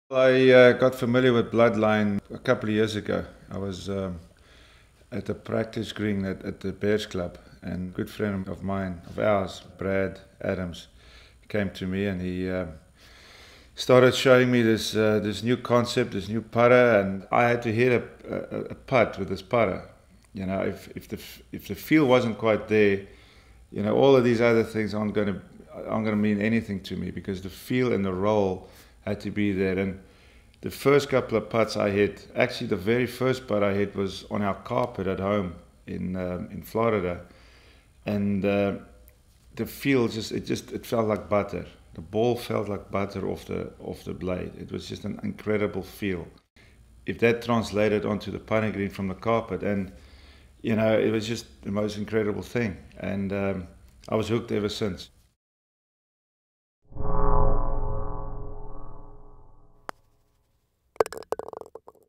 I got familiar with Bloodline a couple of years ago. I was at a practice green at the Bears Club, and a good friend of mine, of ours, Brad Adams, came to me and he started showing me this new concept, this new putter, and I had to hit a putt with this putter. You know, if the feel wasn't quite there, you know, all of these other things aren't gonna mean anything to me because the feel and the roll had to be there. And the first couple of putts I hit, actually the very first putt I hit was on our carpet at home in Florida, and the feel it felt like butter. The ball felt like butter off the blade. It was just an incredible feel. If that translated onto the putting green from the carpet, and you know, it was just the most incredible thing, and I was hooked ever since.